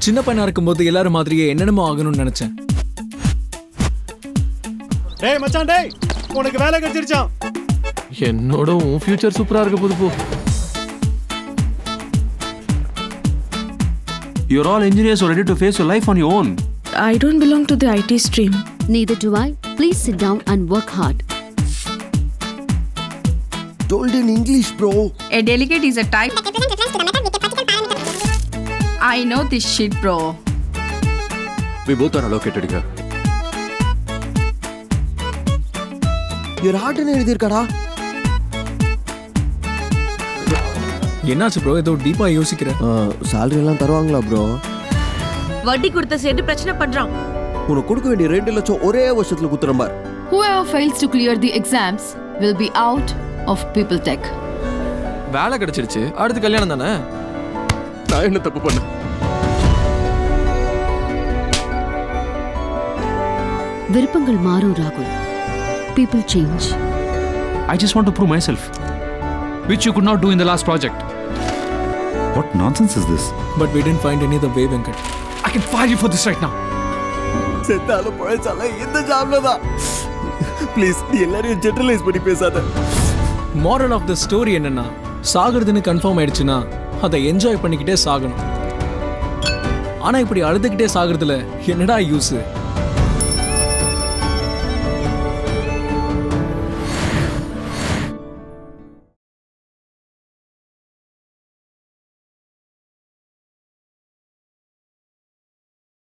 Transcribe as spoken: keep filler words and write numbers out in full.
சின்ன பையனா இருக்கும்போது எல்லாரும் மாதிரியே என்னென்னமோ ஆகணும்னு நினைச்சேன். டேய் மச்சான் டேய் உனக்கு வேலை கிடைச்சிருச்சாம். என்னோட உன் ஃபியூச்சர் சூப்பரா இருக்க போகுது போ. You're all engineers who are ready to face your life on your own. I don't belong to the I T stream. Neither do I. Please sit down and work hard. Told in English, bro. A delegate is a type. I know this shit, bro. We both are allocated here. You're hard in எழுதிருக்கடா. என்னாச்சு bro? ஏதோ டீப்பா யோசிக்கிற. salary எல்லாம் தருவாங்களா bro? வட்டி கொடுத்த சேர்த்து பிரச்சனை பண்றான். உனக்கு கொடுக்க வேண்டிய ரெண்டு லட்சம் ஒரே வருஷத்துல குத்துறேன் பார். Whoever fails to clear the exams will be out of people tech. வேலை கிடைச்சிருச்சு, அடுத்து கல்யாணம் தானே. நான் என்ன தப்பு பண்ணேன்? விருப்பங்கள் மாறும் ராகுல். People change. I just want to prove myself, which you could not do in the last project. What nonsense is this? But we didn't find any other way, Venkat. I can fire you for this right now. செத்தாலும் பழச்சால இந்த ஜாப்ல தான். Please நீ எல்லாரையும் generalise பண்ணி பேசாத. moral of the story என்னன்னா, சாகிறதுன்னு confirm ஆயிடுச்சுன்னா அதை என்ஜாய் பண்ணிக்கிட்டே சாகணும். ஆனா இப்படி அழுதுகிட்டே சாகிறதுல என்னடா யூஸ்?